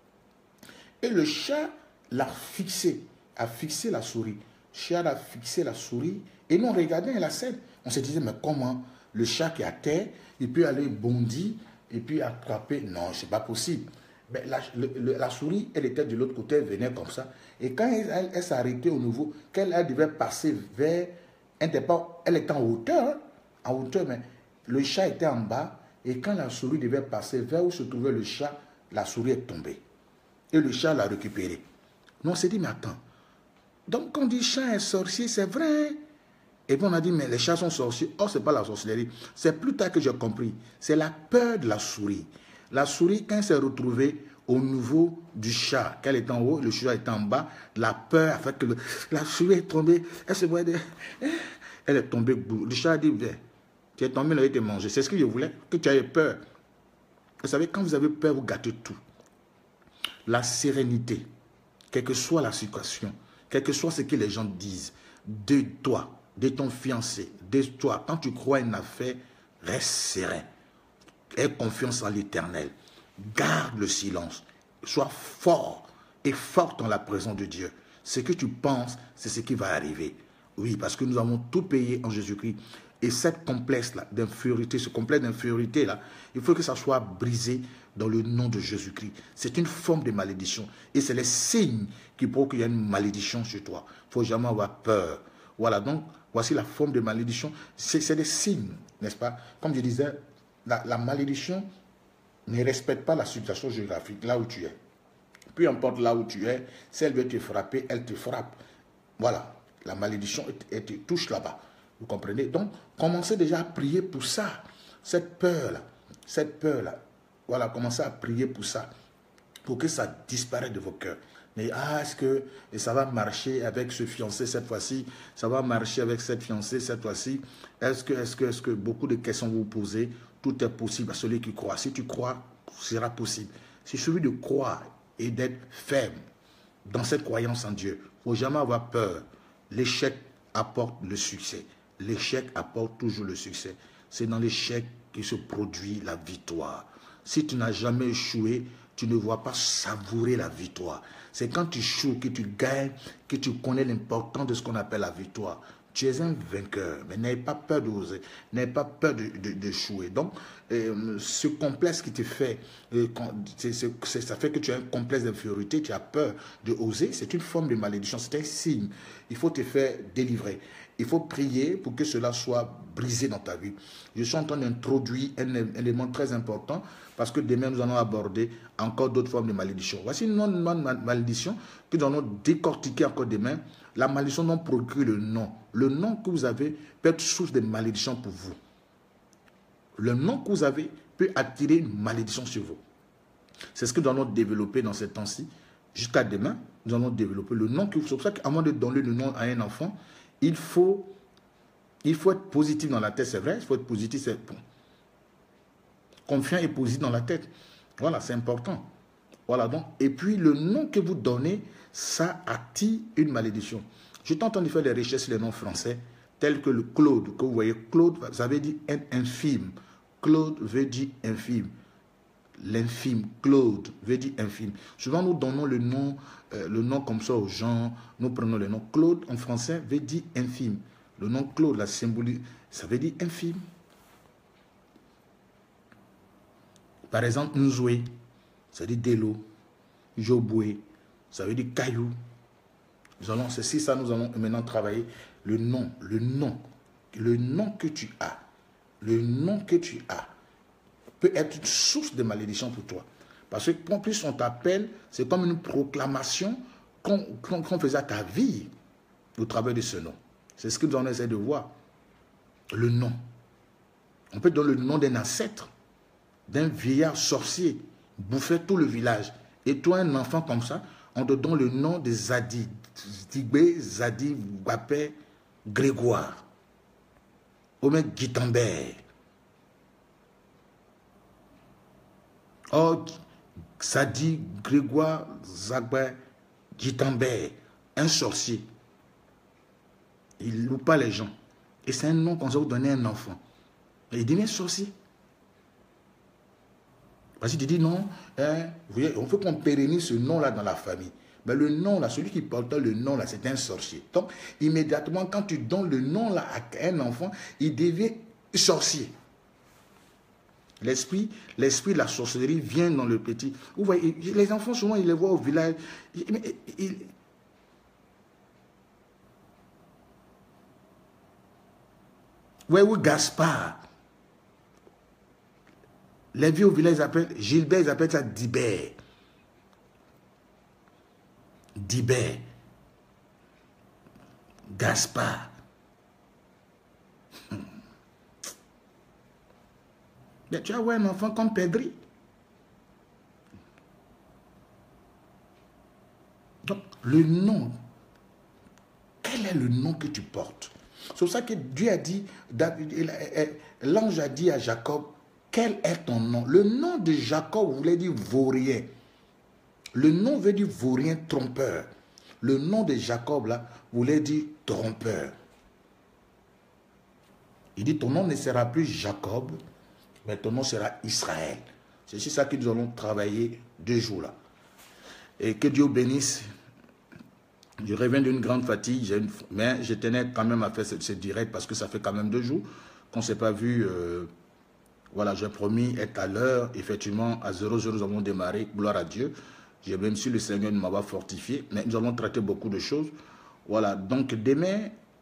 S1: Et le chat l'a fixé, a fixé la souris. Le chat a fixé la souris. Et nous, on regardait la scène. On se disait, mais comment le chat qui est à terre, il peut aller bondir et puis attraper? Non, c'est pas possible. Mais la, le, la souris, elle était de l'autre côté, elle venait comme ça. Et quand elle, elle, elle s'arrêtait au nouveau, qu'elle elle devait passer vers... Elle était, pas, elle était en hauteur, hein, en hauteur, mais le chat était en bas. Et quand la souris devait passer vers où se trouvait le chat, la souris est tombée. Et le chat l'a récupérée. Nous, on s'est dit, mais attends. Donc, quand on dit chat est sorcier, c'est vrai. Et puis on a dit, mais les chats sont sorciers. Oh, ce n'est pas la sorcellerie. C'est plus tard que j'ai compris. C'est la peur de la souris. La souris, quand elle s'est retrouvée au niveau du chat, qu'elle est en haut, le chat est en bas, la peur a fait que le, la souris est tombée. Elle se voit, elle est tombée. Le chat a dit, viens, tu es tombé, il a été mangé. C'est ce que je voulais, que tu aies peur. Vous savez, quand vous avez peur, vous gâtez tout. La sérénité, quelle que soit la situation, quel que soit ce que les gens disent, de toi, de ton fiancé, de toi, quand tu crois à une affaire, reste serein. Aie confiance en l'Éternel. Garde le silence. Sois fort et forte en la présence de Dieu. Ce que tu penses, c'est ce qui va arriver. Oui, parce que nous avons tout payé en Jésus-Christ. Et cette complexe-là d'infériorité, ce complexe d'infériorité-là, il faut que ça soit brisé dans le nom de Jésus-Christ. C'est une forme de malédiction. Et c'est les signes qui prouvent qu'il y a une malédiction chez toi. Il ne faut jamais avoir peur. Voilà, donc, voici la forme de malédiction. C'est des signes, n'est-ce pas? Comme je disais, la, la malédiction ne respecte pas la situation géographique, là où tu es. Peu importe là où tu es, si elle veut te frapper, elle te frappe. Voilà, la malédiction, elle te touche là-bas. Vous comprenez? Donc, commencez déjà à prier pour ça. Cette peur-là, cette peur-là. Voilà, commencez à prier pour ça. Pour que ça disparaisse de vos cœurs. Mais ah, est-ce que ça va marcher avec ce fiancé cette fois-ci? Ça va marcher avec cette fiancée cette fois-ci? Est-ce que, est-ce que, est-ce que beaucoup de questions vous posez? Tout est possible à celui qui croit. Si tu crois, ce sera possible. C'est celui de croire et d'être ferme dans cette croyance en Dieu. Il ne faut jamais avoir peur. L'échec apporte le succès. L'échec apporte toujours le succès. C'est dans l'échec que se produit la victoire. Si tu n'as jamais échoué, tu ne vois pas savourer la victoire. C'est quand tu échoues, que tu gagnes, que tu connais l'importance de ce qu'on appelle la victoire. Tu es un vainqueur, mais n'ayez pas peur d'oser, n'ayez pas peur d'échouer. De, de, Donc, euh, ce complexe qui te fait, euh, c'est, c'est, ça fait que tu as un complexe d'infériorité, tu as peur d'oser, c'est une forme de malédiction, c'est un signe. Il faut te faire délivrer. Il faut prier pour que cela soit brisé dans ta vie. Je suis en train d'introduire un élément très important parce que demain, nous allons aborder encore d'autres formes de malédiction. Voici une autre malédiction que nous allons décortiquer encore demain. La malédiction non procure le nom. Le nom que vous avez peut être source de malédiction pour vous. Le nom que vous avez peut attirer une malédiction sur vous. C'est ce que nous allons développer dans ces temps-ci. Jusqu'à demain, nous allons développer le nom que vous... C'est pour ça qu'avant de donner le nom à un enfant, il faut, il faut être positif dans la tête, c'est vrai. Il faut être positif, c'est bon. Confiant et positif dans la tête. Voilà, c'est important. Voilà donc. Et puis, le nom que vous donnez, ça attire une malédiction. J'étais en train de faire des recherches sur les noms français, tels que le Claude, que vous voyez. Claude, ça veut dire infime. Claude veut dire infime. L'infime, Claude, veut dire infime. Souvent, nous donnons le nom, euh, le nom comme ça aux gens. Nous prenons le nom Claude, en français, veut dire infime. Le nom Claude, la symbolique, ça veut dire infime. Par exemple, Nzoué, ça veut dire délo. Joboué, ça veut dire caillou. Nous allons, c'est si ça, nous allons maintenant travailler le nom, le nom, le nom que tu as, le nom que tu as peut être une source de malédiction pour toi. Parce que en plus on t'appelle, c'est comme une proclamation qu'on qu'on, qu'on faisait à ta vie au travers de ce nom. C'est ce que nous allons essayer de voir. Le nom. On peut donner le nom d'un ancêtre, d'un vieillard sorcier, bouffer tout le village. Et toi, un enfant comme ça, on te donne le nom de Zadi, Zdigbe, Zadi, Wapé, Grégoire, ou même Guitambert. Oh, Zadi, Grégoire, Zagbe, Guitambert, un sorcier. Il ne loue pas les gens. Et c'est un nom qu'on va vous donner à un enfant. Et il devient sorcier. Parce qu'il te dit non, hein, vous voyez, on veut qu'on pérennise ce nom-là dans la famille. Mais le nom-là, celui qui porte le nom-là, c'est un sorcier. Donc, immédiatement, quand tu donnes le nom-là à un enfant, il devient sorcier. L'esprit, l'esprit de la sorcellerie vient dans le petit. Vous voyez, les enfants, souvent, ils les voient au village. Ils, ils, ouais, oui, Gaspard. Les vieux au village, ils appellent Gilbert, ils appellent ça Dibert. Dibert. Gaspard. Mais tu as ouais, un enfant comme Pedri. Donc, le nom. Quel est le nom que tu portes? C'est pour ça que Dieu a dit, l'ange a dit à Jacob, quel est ton nom? Le nom de Jacob voulait dire vaurien. Le nom veut dire vaurien, trompeur. Le nom de Jacob là voulait dire trompeur. Il dit ton nom ne sera plus Jacob, mais ton nom sera Israël. C'est sur ça que nous allons travailler deux jours là. Et que Dieu bénisse. Je reviens d'une grande fatigue, une... mais je tenais quand même à faire ce, ce direct parce que ça fait quand même deux jours qu'on ne s'est pas vu. Euh... Voilà, j'ai promis être à l'heure. Effectivement, à zéro zéro, nous avons démarré. Gloire à Dieu. J'ai même su le Seigneur nous m'avoir fortifié. Mais nous allons traiter beaucoup de choses. Voilà, donc demain,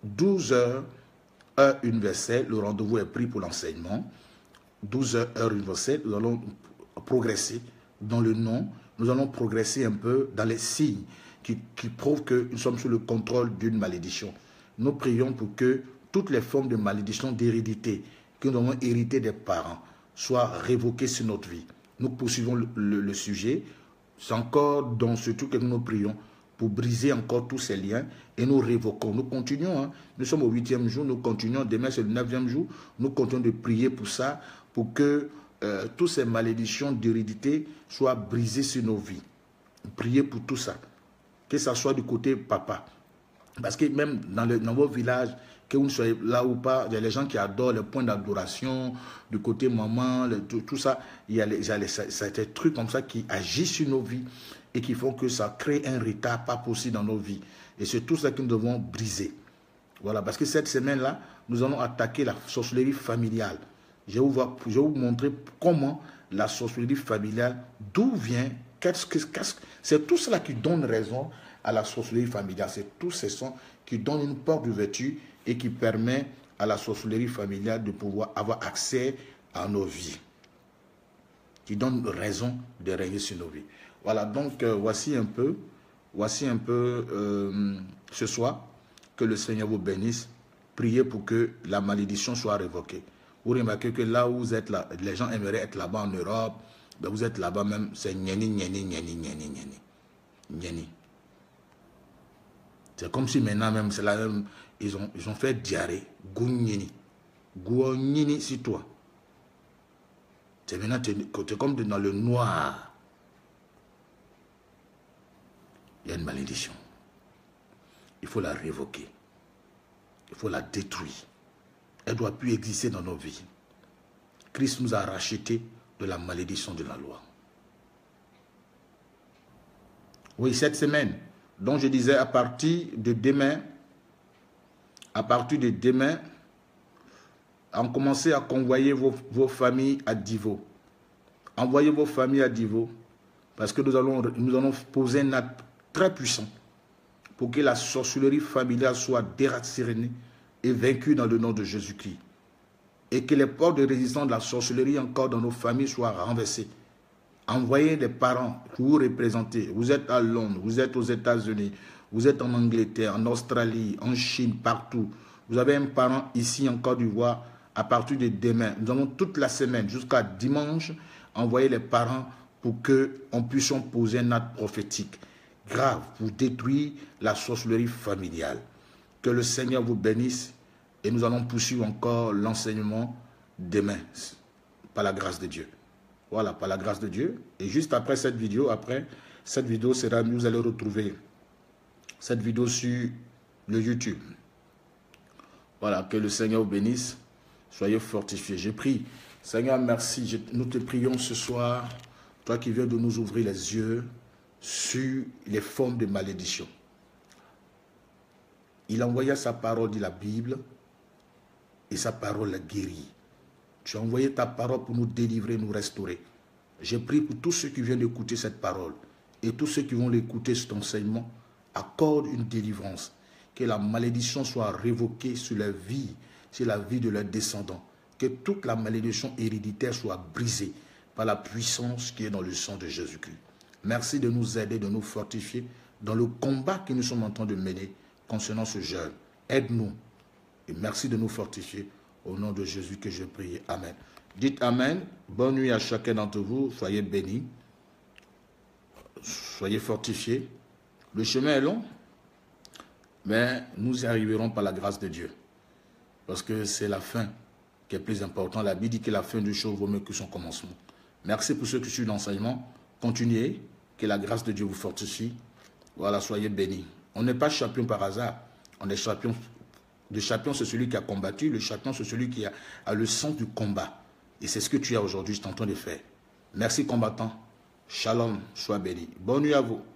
S1: douze heures, heure universelle, le rendez-vous est pris pour l'enseignement. douze heures, heure universelle, nous allons progresser dans le nom, nous allons progresser un peu dans les signes qui, qui prouvent que nous sommes sous le contrôle d'une malédiction. Nous prions pour que toutes les formes de malédiction d'hérédité que nous avons hérité des parents soient révoquées sur notre vie. Nous poursuivons le, le, le sujet. C'est encore dans ce truc que nous prions pour briser encore tous ces liens et nous révoquons. Nous continuons, hein. Nous sommes au huitième jour, nous continuons. Demain, c'est le neuvième jour. Nous continuons de prier pour ça, pour que euh, toutes ces malédictions d'hérédité soient brisées sur nos vies. Priez pour tout ça. Que ça soit du côté papa. Parce que même dans, le, dans vos villages, que vous soyez là ou pas, il y a les gens qui adorent les points d'adoration, du côté maman, le, tout, tout ça. Il y a, les, il y a les, ça, ça, des trucs comme ça qui agissent sur nos vies et qui font que ça crée un retard pas possible dans nos vies. Et c'est tout ça que nous devons briser. Voilà, parce que cette semaine-là, nous allons attaquer la sorcellerie familiale. Je vais vous, voir, je vais vous montrer comment la sorcellerie familiale, d'où vient, qu'est-ce que c'est tout cela qui donne raison à la sorcellerie familiale. C'est tous ces sons qui donnent une porte de vertu et qui permet à la sorcellerie familiale de pouvoir avoir accès à nos vies, qui donne raison de régner sur nos vies. Voilà, donc euh, voici un peu, voici un peu euh, ce soir, que le Seigneur vous bénisse. Priez pour que la malédiction soit révoquée. Vous remarquez que là où vous êtes, là, les gens aimeraient être là-bas en Europe, ben vous êtes là-bas même, c'est nieni, nieni, nieni, nieni, nieni, nieni. C'est comme si maintenant même, c'est là même, ils ont, ils ont fait diarrhée, gounieni, gounieni sur toi. C'est maintenant, tu es comme dans le noir. Il y a une malédiction. Il faut la révoquer. Il faut la détruire. Elle ne doit plus exister dans nos vies. Christ nous a rachetés de la malédiction de la loi. Oui, cette semaine, donc je disais à partir de demain, à partir de demain, on commence à convoyer vos, vos familles à Divo. Envoyez vos familles à Divo, parce que nous allons, nous allons poser un acte très puissant pour que la sorcellerie familiale soit déracinée et vaincue dans le nom de Jésus-Christ. Et que les portes de résistance de la sorcellerie encore dans nos familles soient renversées. Envoyez les parents que vous représentez. Vous êtes à Londres, vous êtes aux États-Unis, vous êtes en Angleterre, en Australie, en Chine, partout. Vous avez un parent ici en Côte d'Ivoire. À partir de demain, nous allons toute la semaine jusqu'à dimanche envoyer les parents pour qu'on puisse poser un acte prophétique grave pour détruire la sorcellerie familiale. Que le Seigneur vous bénisse et nous allons poursuivre encore l'enseignement demain par la grâce de Dieu. Voilà, par la grâce de Dieu. Et juste après cette vidéo, après cette vidéo sera, vous allez retrouver cette vidéo sur le YouTube. Voilà, que le Seigneur vous bénisse. Soyez fortifiés. Je prie. Seigneur, merci. Je, nous te prions ce soir, toi qui viens de nous ouvrir les yeux sur les formes de malédiction. Il envoya sa parole, dit la Bible, et sa parole la guérit. Tu as envoyé ta parole pour nous délivrer, nous restaurer. Je prie pour tous ceux qui viennent d'écouter cette parole et tous ceux qui vont l'écouter, cet enseignement, accorde une délivrance. Que la malédiction soit révoquée sur la vie, sur la vie de leurs descendants. Que toute la malédiction héréditaire soit brisée par la puissance qui est dans le sang de Jésus-Christ. Merci de nous aider, de nous fortifier dans le combat que nous sommes en train de mener concernant ce jeûne. Aide-nous et merci de nous fortifier. Au nom de Jésus que je prie. Amen. Dites Amen. Bonne nuit à chacun d'entre vous. Soyez bénis. Soyez fortifiés. Le chemin est long, mais nous y arriverons par la grâce de Dieu. Parce que c'est la fin qui est plus importante. La Bible dit que la fin du show vaut mieux que son commencement. Merci pour ceux qui suivent l'enseignement. Continuez. Que la grâce de Dieu vous fortifie. Voilà, soyez bénis. On n'est pas champion par hasard. On est champion. Le champion, c'est celui qui a combattu. Le champion, c'est celui qui a, a le sens du combat. Et c'est ce que tu as aujourd'hui, je t'entends de faire. Merci combattant. Shalom, sois béni. Bonne nuit à vous.